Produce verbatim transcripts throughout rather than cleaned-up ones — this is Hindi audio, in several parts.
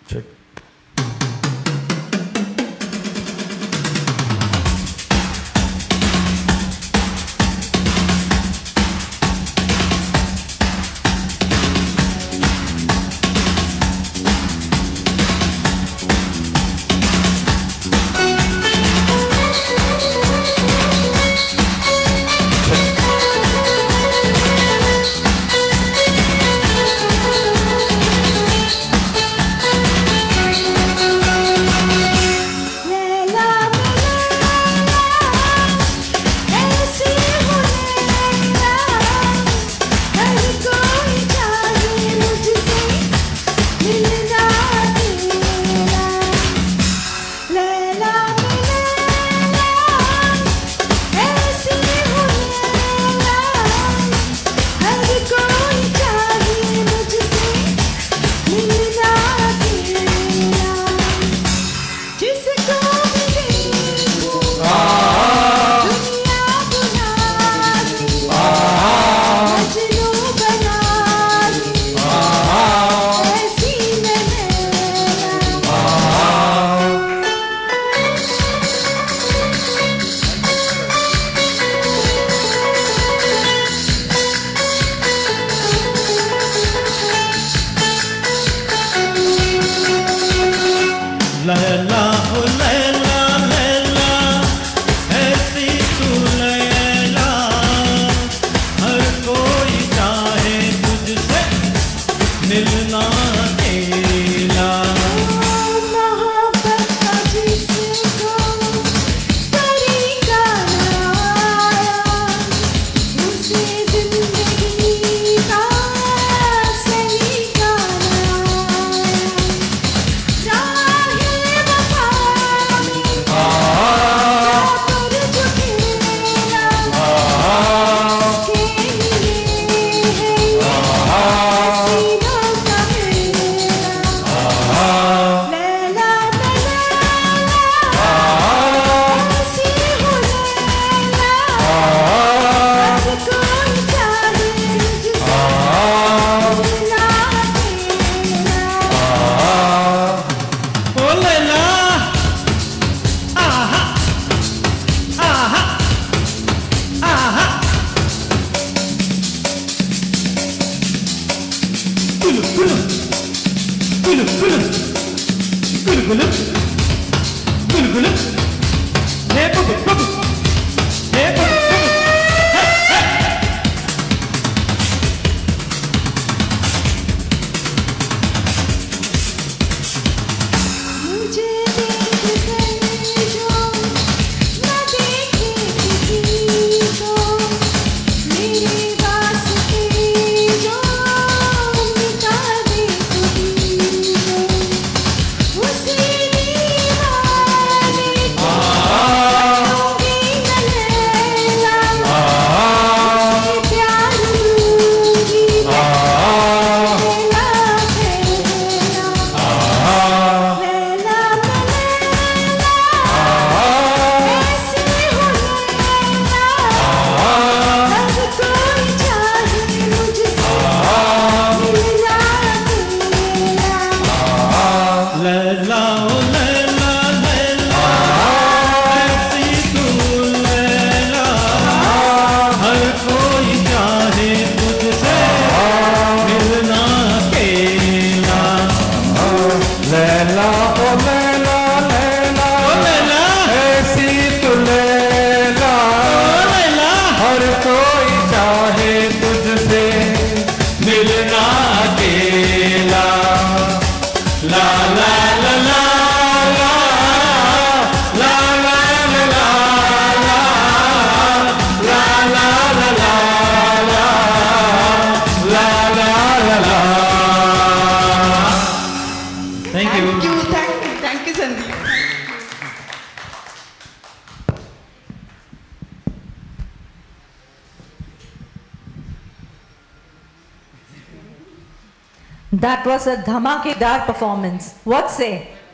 That was a धमाकेदार परफॉर्मेंस. What say?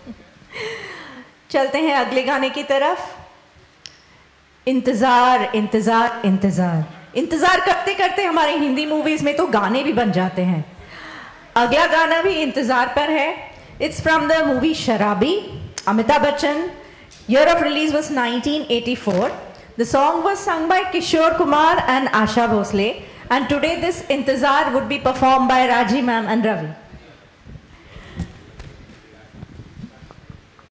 चलते हैं अगले गाने की तरफ. इंतजार इंतजार इंतजार इंतजार करते करते हमारे हिंदी मूवीज में तो गाने भी बन जाते हैं. अगला गाना भी इंतजार पर है. It's from the movie Sharabi, Amitabh Bachchan. Year of release was nineteen eighty-four. The song was sung by Kishore Kumar and Asha Bhosle. And today this Intezar would be performed by Raji ma'am and Ravi.